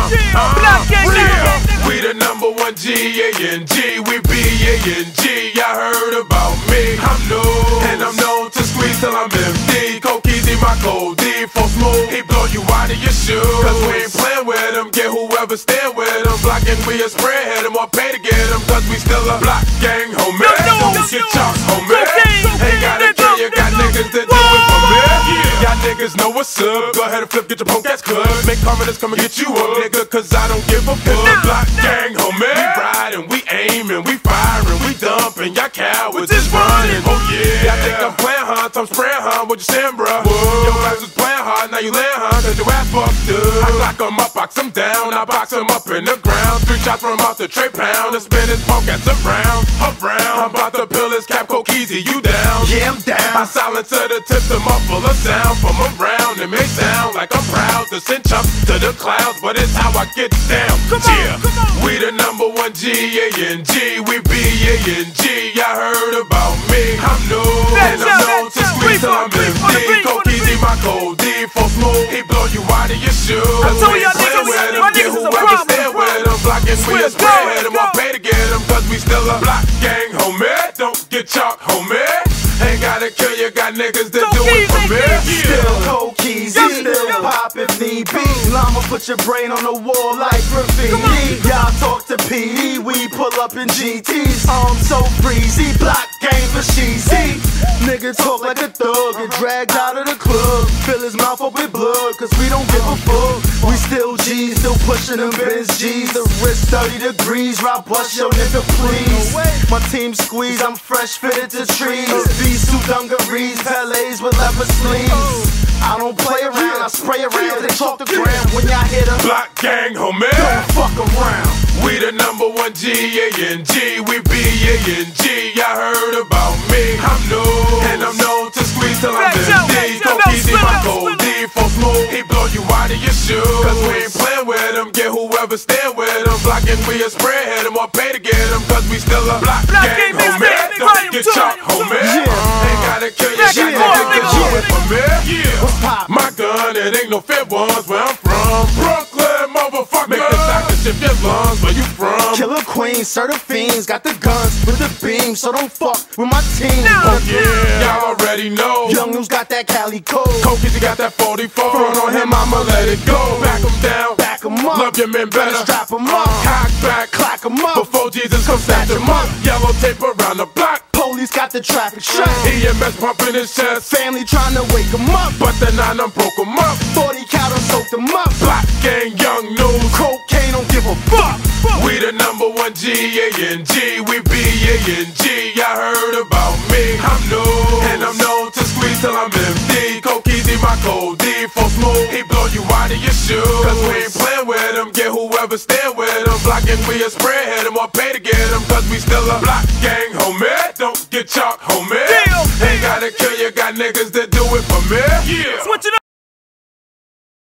Block gang, we the #1 G-A-N-G, we B-A-N-G. Y'all heard about me? I'm new, and I'm known to squeeze till I'm empty. Coke Easy, my cold D, for smooth, he blow you out of your shoes. Cause we ain't playing with him, get whoever stand with him. Blocking we a spread, hit him or pay to get him. Cause we still a block gang, homie. Don't get chalk, homie. Ain't gotta kill you, got niggas that do it for me. Y'all niggas know what's up. Go ahead and flip, get your punk ass cut. Make comments come and get you up, nigga, cause I don't give a fuck. Block gang, homie. We riding, we aiming, we firing, we dumping. Y'all cowards is running. Oh yeah. Y'all think I'm playing, huh? I'm spraying, huh? What you saying, bruh? Your ass was playing hard, now you laying, huh? Cause your ass fucked up. I lock him up, box him down. I box him up in the ground. 3 shots from out the tray pound. And spin his punk ass around. I'm about to pill his cap, Coke Easy, you down? Yeah, I'm down. I silence to the tips, I'm up full of sound from around. It may sound like I'm proud to send chumps to the clouds, but it's how I get down. We the #1 G-A-N-G, we B-A-N-G. Y'all heard about me? I'm new, and I'm known to squeeze till I'm empty. Coke Easy, my cold D, for smooth, he blow you out of your shoes. Cause we ain't playing with him, get whoever stand with him. Blocking we a spread, hit him or pay to get him. Cause we still a block gang, homie. Don't get chalk, homie. Ain't gotta kill you, got niggas that do it for me. Still Coke Easy, still pop if need be. I'ma put your brain on the wall like graffiti. Y'all talk to PD, we pull up in GTs. So breezy, block game for cheesy. Nigga talk like a thug, get dragged out of the club. Fill his mouth up with blood, cause we don't give a fuck. We still G's, still pushing them Benz G's. The wrist 30 degrees, round bust your nigga please. My team squeeze, I'm fresh fitted to trees. Suit dungarees, Pele's with leather sleeves. I don't play around, I spray around. They talk the ground when y'all hit them. Block gang, homie. Don't fuck around. We the #1 G-A-N-G, we B-A-N-G. Y'all heard about me? I'm new, and I'm known to squeeze till I'm empty. Coke Easy, my cold D, for smooth, he blow you out of your shoes. Cause we ain't playing with him, get whoever stand with him. Blocking we a spread, hit him or pay to get him. Cause we still a block gang, homie. Don't get chalk, homie. Ain't gotta kill you, got niggas do it for me. My gun, it ain't no fair ones where I'm from. Brooklyn, motherfucker. Make the doctor shift your lungs, where you from? Killer Queen, serve the fiends, got the guns with the beam, so don't fuck with my team. Oh yeah, y'all already know. Young News got that Cali code. Coke Easy got that 44. Front on him, I'ma let it go. Back him down, back him up. Love your men better, strap him up. Cock back, clack him up. Before Jesus come snatch him up. Yellow tape around the block. Police got the traffic shut. EMS pumping his chest. Family trying to wake him up, but the 9 done broke him up. 40 cal done soaked him up. Block gang, Young News. Cocaine don't give a fuck. We the #1 G-A-N-G, we B-A-N-G. Y'all heard about me? I'm new, and I'm known to squeeze till I'm empty. Coke Easy, my cold D, for smooth, he blow you out of your shoes. Cause we ain't playing with him, get whoever stand with him. Blocking we a spread, hit him or pay to get him. Cause we still a block gang, homie. Don't get chalk, homie. Ain't gotta kill you, got niggas that do it for me. Switch it up.